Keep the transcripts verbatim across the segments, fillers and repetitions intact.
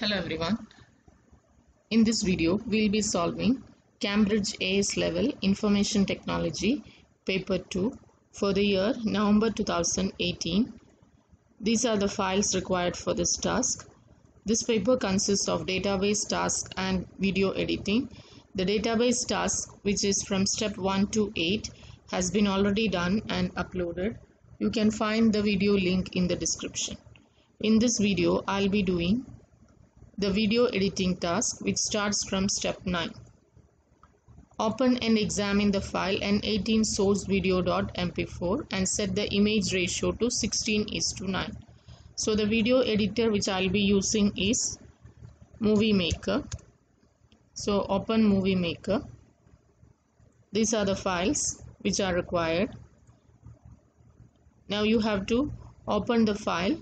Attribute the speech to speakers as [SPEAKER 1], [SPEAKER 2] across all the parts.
[SPEAKER 1] Hello everyone. In this video, we'll be solving Cambridge A S Level Information Technology Paper two for the year November two thousand eighteen. These are the files required for this task. This paper consists of database task and video editing. The database task, which is from step one to eight, has been already done and uploaded. You can find the video link in the description. In this video, I'll be doing the video editing task, which starts from step nine. Open and examine the file N eighteen source video dot M P four and set the image ratio to sixteen is to nine. So the video editor which I'll be using is Movie Maker. So open Movie Maker. These are the files which are required. Now you have to open the file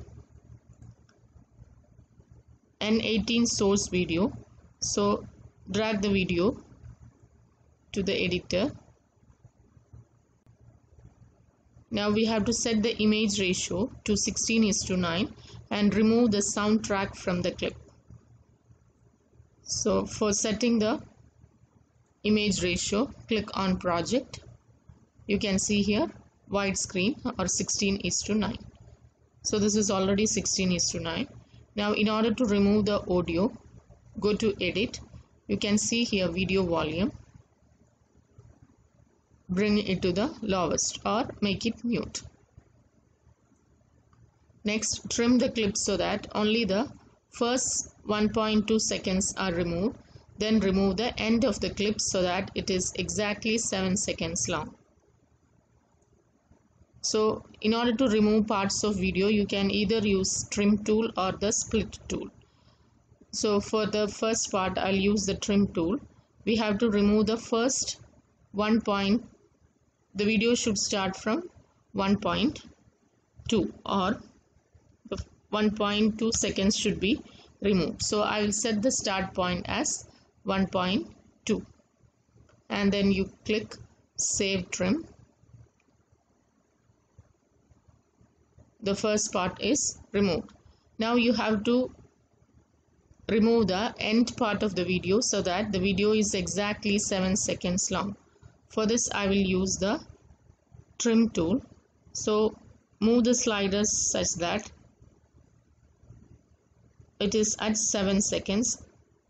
[SPEAKER 1] N eighteen source video. So drag the video to the editor. Now we have to set the image ratio to sixteen is to nine and remove the soundtrack from the clip. So for setting the image ratio, click on project. You can see here widescreen or sixteen is to nine. So this is already sixteen is to nine. Now in order to remove the audio, go to edit. You can see here video volume. Bring it to the lowest or make it mute. Next, trim the clip so that only the first one point two seconds are removed. Then remove the end of the clip so that it is exactly seven seconds long. So in order to remove parts of video, you can either use trim tool or the split tool. So for the first part, I'll use the trim tool. We have to remove the first one point. The video should start from one point two or the one point two seconds should be removed. So I will set the start point as one point two and then you click Save Trim. The first part is removed. Now you have to remove the end part of the video so that the video is exactly seven seconds long. For this I will use the trim tool. So move the sliders such that it is at seven seconds.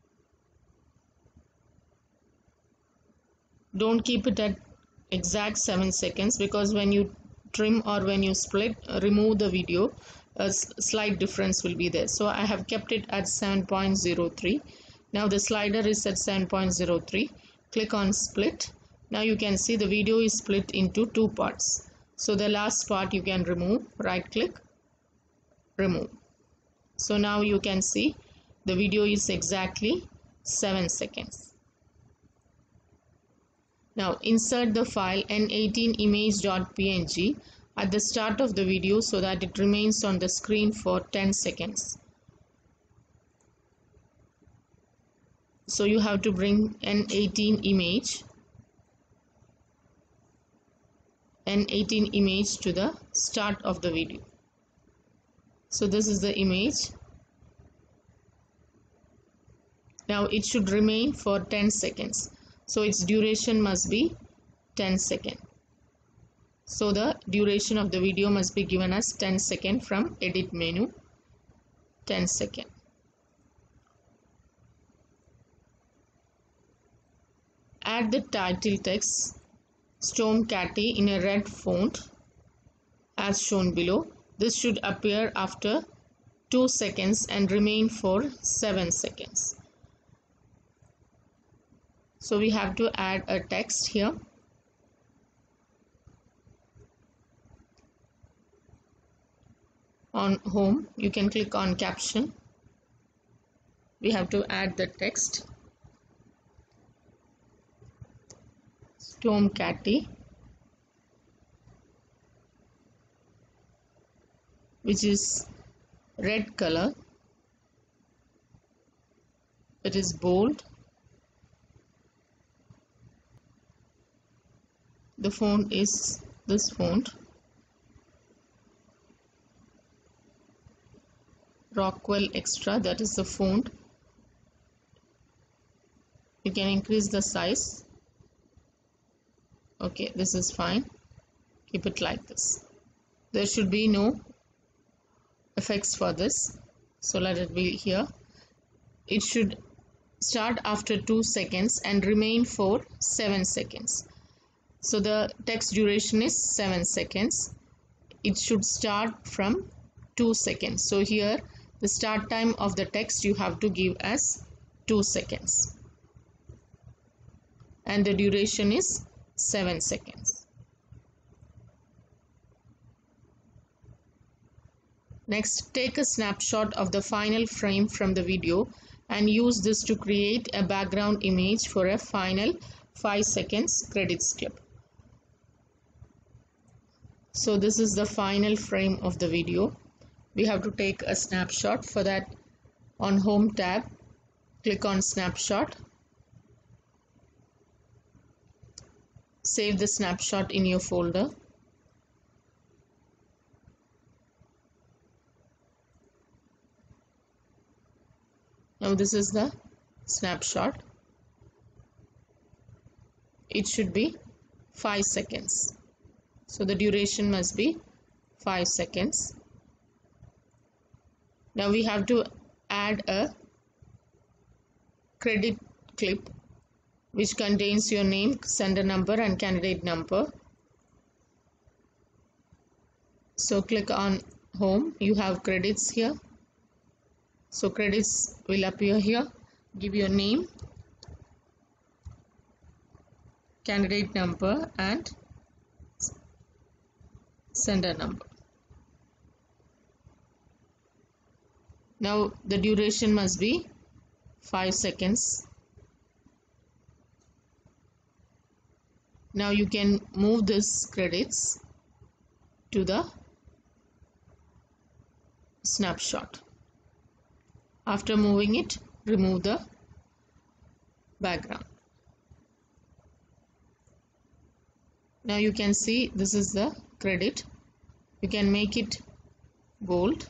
[SPEAKER 1] Don't keep it at exact seven seconds because when you trim or when you split, uh, remove the video, a slight difference will be there. So I have kept it at seven point zero three. Now the slider is at seven point zero three. Click on split. Now you can see the video is split into two parts. So the last part you can remove, right click, remove. So now you can see the video is exactly seven seconds. Now insert the file N eighteen image dot P N G at the start of the video so that it remains on the screen for ten seconds. So you have to bring N eighteen image N eighteen image to the start of the video. So this is the image. Now it should remain for ten seconds. So its duration must be ten seconds. So the duration of the video must be given as ten seconds from edit menu, ten seconds. Add the title text Stormcatty in a red font as shown below. This should appear after two seconds and remain for seven seconds. So we have to add a text here. On home, you can click on caption. We have to add the text. Stormcatty, which is red color. It is bold. The font is this font. Rockwell Extra, that is the font You can increase the size. Okay, this is fine. Keep it like this. There should be no effects for this, so let it be here. It should start after two seconds and remain for seven seconds. So the text duration is seven seconds. It should start from two seconds. So here the start time of the text you have to give as two seconds, and the duration is seven seconds. Next, take a snapshot of the final frame from the video and use this to create a background image for a final five seconds credits clip. So this is the final frame of the video. We have to take a snapshot. For that, on Home tab, click on Snapshot. Save the snapshot in your folder. Now this is the snapshot. It should be five seconds. So the duration must be five seconds. Now we have to add a credit clip which contains your name, sender number and candidate number. So click on Home. You have credits here. So credits will appear here. Give your name, candidate number and sender number. Now the duration must be five seconds. Now you can move this credits to the snapshot. After moving it, remove the background. Now you can see this is the credit. You can make it bold.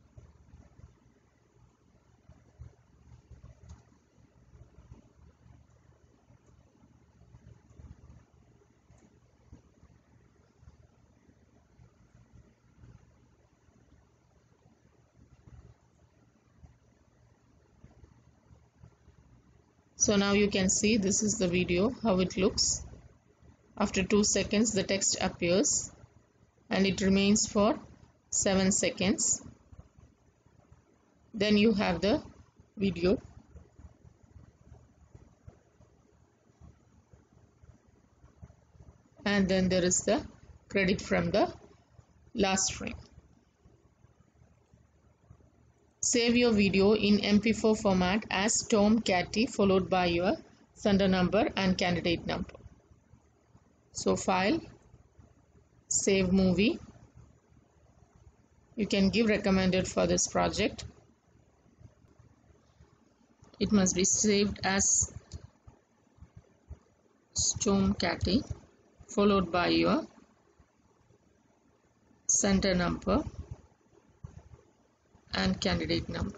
[SPEAKER 1] So now you can see this is the video, how it looks. After two seconds the text appears and it remains for seven seconds. Then you have the video. And then there is the credit from the last frame. Save your video in M P four format as Tomcatty followed by your sender number and candidate number. So File, Save Movie. You can give recommended for this project. It must be saved as Tomcatty followed by your sender number and candidate number.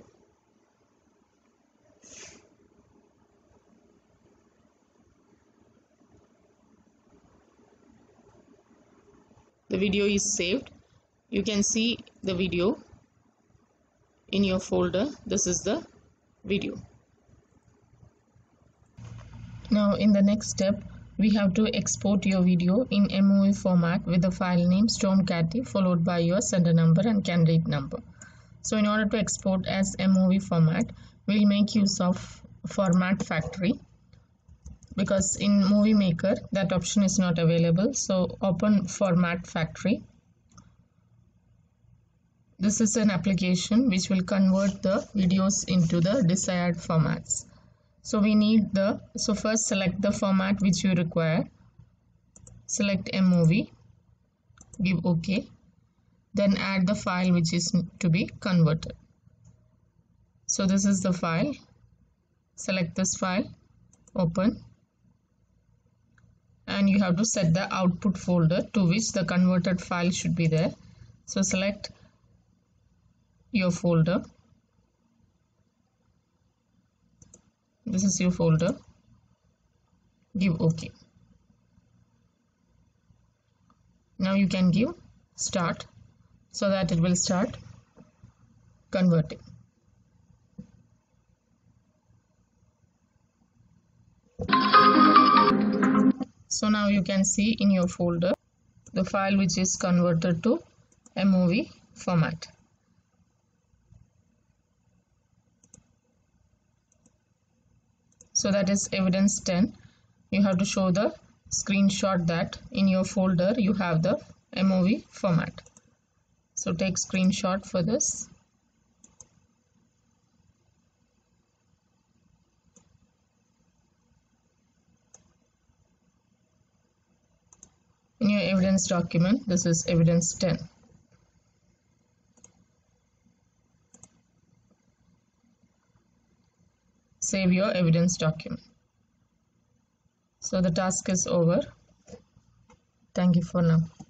[SPEAKER 1] The video is saved. You can see the video in your folder. This is the video. Now in the next step, we have to export your video in M O V format with the file name Tomcatty followed by your sender number and candidate number. So in order to export as M O V format, we'll make use of Format Factory, because in Movie Maker that option is not available. So open Format Factory. This is an application which will convert the videos into the desired formats. So we need the, so first select the format which you require. Select M O V, give OK. Then add the file which is to be converted. So this is the file. Select this file, open, and you have to set the output folder to which the converted file should be there. So select your folder. This is your folder. give OK. Now you can give start so that it will start converting. So now you can see in your folder the file which is converted to M O V format. So that is evidence ten. You have to show the screenshot that in your folder you have the M O V format. So take screenshot for this. In your evidence document, this is evidence ten. Save your evidence document. So the task is over. Thank you for now.